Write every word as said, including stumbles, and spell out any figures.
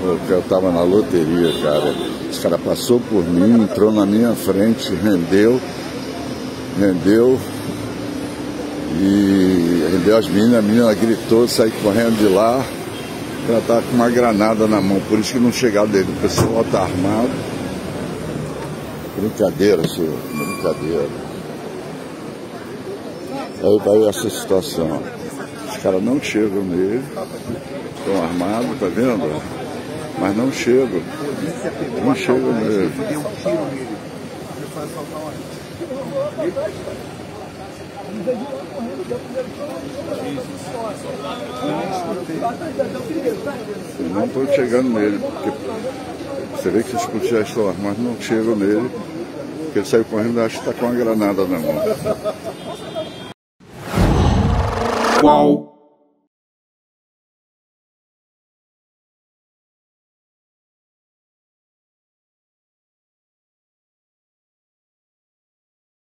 porque eu estava na loteria, cara. Esse cara passou por mim, entrou na minha frente, rendeu, rendeu, e rendeu as meninas, a menina gritou, saí correndo de lá, ela estava com uma granada na mão, por isso que não chegaram dele, o pessoal está armado. Brincadeira, senhor, brincadeira. Aí vai essa situação. Os caras não chegam nele, estão armados, tá vendo? Mas não chegam. Não chegam nele. Eles não estão chegando nele, porque você vê que os policiais estão armados, não chegam nele, porque ele saiu correndo e acha que está com uma granada na mão. Qual?